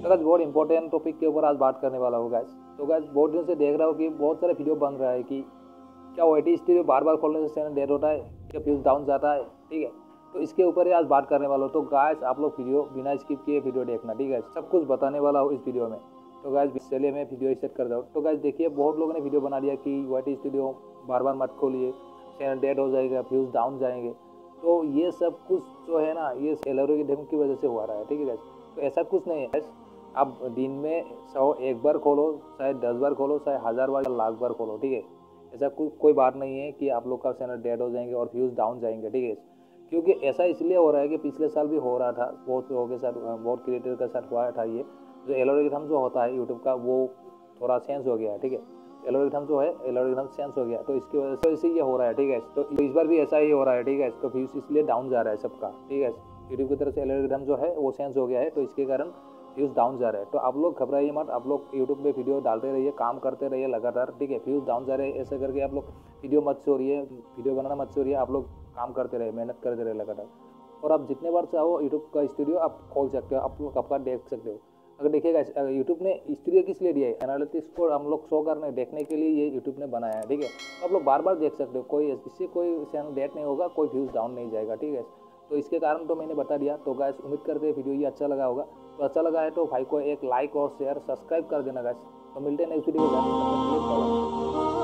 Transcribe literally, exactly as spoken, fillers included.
तो गाइस बहुत important topic के ऊपर आज बात करने वाला हूँ गाइस। तो गाइस बहुत दिन से देख रहा हूँ कि बहुत सारे वीडियो बन रहा है कि क्या ओ टी स्टूडियो बार बार खोलने से चैनल डेड होता है, क्या फ्यूज डाउन जाता है, ठीक है। तो इसके ऊपर ही आज बात करने वाला हूँ। तो गाइस आप लोग वीडियो बिना स्किप किए वीडियो देखना, ठीक है। सब कुछ बताने वाला हूँ इस वीडियो में। तो गाइस चलिए मैं वीडियो स्टार्ट कर दूँ। तो गाइस देखिए बहुत लोगों ने वीडियो बना दिया कि ओ टी स्टूडियो बार बार मत खोलिए, चैनल डेड हो जाएगा, फ्यूज डाउन जाएंगे। तो ये सब कुछ जो है ना, ये एल्गोरिथम की वजह से हुआ रहा है, ठीक है गाइस। तो ऐसा कुछ नहीं है। आप दिन में सौ एक बार खोलो, चाहे दस बार खोलो, चाहे हज़ार बार, लाख बार खोलो, ठीक है। ऐसा कोई कोई बात नहीं है कि आप लोग का चैनल डेड हो जाएंगे और व्यूज़ डाउन जाएंगे, ठीक है। क्योंकि ऐसा इसलिए हो रहा है कि पिछले साल भी हो रहा था, बहुत लोगों के साथ, बहुत क्रिएटर के साथ हुआ था। ये जो एल्गोरिथम जो होता है यूट्यूब का वो थोड़ा चेंज हो गया है, ठीक है। एल्गोरिथम जो है एल्गोरिथम चेंज हो गया, तो इसकी वजह से ये हो रहा है, ठीक है। तो इस बार भी ऐसा ही हो रहा है, ठीक है। तो व्यूज़ इसलिए डाउन जा रहा है सबका, ठीक है। यूट्यूब की तरफ से एल्गोरिथम जो है वो चेंज हो गया है, तो इसके कारण व्यूज़ डाउन जा रहे हैं। तो आप लोग घबराइए मत, आप लोग यूट्यूब पे वीडियो डालते रहिए, काम करते रहिए लगातार, ठीक है। व्यूज़ डाउन जा रहे हैं ऐसे करके आप लोग वीडियो मत छोड़िए, वीडियो बनाना मत छोड़िए, आप लोग काम करते रहिए, मेहनत करते रहिए लगातार। और आप जितने बार चाहो यूट्यूब का स्टूडियो आप खोल सकते हो, आप लोग आपका देख सकते हो। अगर देखिएगा यूट्यूब ने स्टूडियो किस लिए दिया है, एनालिटिक्स को हम लोग शो करने देखने के लिए ये यूट्यूब ने बनाया है, ठीक है। तो आप लोग बार बार देख सकते हो, कोई इससे कोई चैनल डेट नहीं होगा, कोई व्यूज़ डाउन नहीं जाएगा, ठीक है। तो इसके कारण तो मैंने बता दिया। तो गाइस उम्मीद करते हैं वीडियो ये अच्छा लगा होगा। तो अच्छा लगा है तो भाई को एक लाइक और शेयर सब्सक्राइब कर देना गाइस। तो मिलते हैं नेक्स्ट वीडियो में।